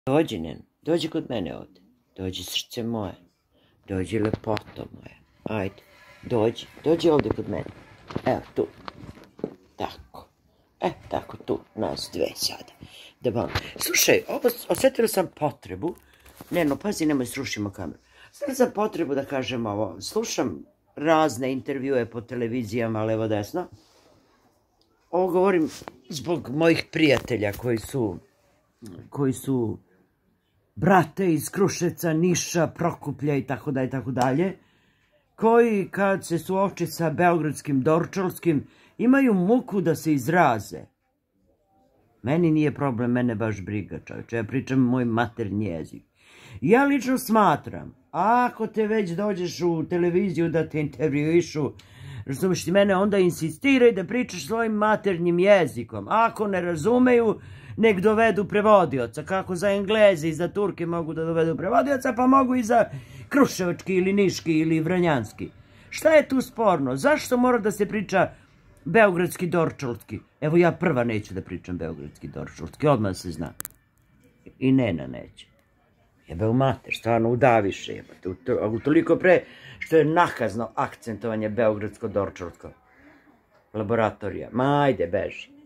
Dođi, Nen, dođi kod mene ovdje. Dođi, srce moje. Dođi, lepoto moja. Ajde, dođi ovdje kod mene. Evo, tu. Tako. Tako, tu, nas dve sada. Slušaj, osjetila sam potrebu. Neno, pazi, nemoj srušimo kameru. Osjetila sam potrebu da kažem ovo. Slušam razne intervjue po televizijama, levo desno. Ovo govorim zbog mojih prijatelja koji su brate iz Kruševca, Niša, Prokuplja i tako dalje, koji kad se suoče sa beogradskim Dorčolskim imaju muku da se izraze. Meni nije problem, mene baš briga, čovječe, ja pričam moj maternji jezik. Ja lično smatram, ako te već dođeš u televiziju da te intervjuišu, razumiješ ti mene, onda insistiraj da pričaš svojim maternjim jezikom. Ako ne razumeju, nek dovedu prevodioca. Kako za Engleze i za Turke mogu da dovedu prevodioca, pa mogu i za Kruševački ili Niški ili Vranjanski. Šta je tu sporno? Zašto mora da se priča beogradski Dorčolski? Evo ja prva neću da pričam beogradski Dorčolski, odmah se zna. I Nena neće. Jebe u mater, stvarno udaviše, jebate. Toliko pre što je nakazno akcentovanje beogradsko-dorčolsko. Laboratorija. Ma ajde, beži.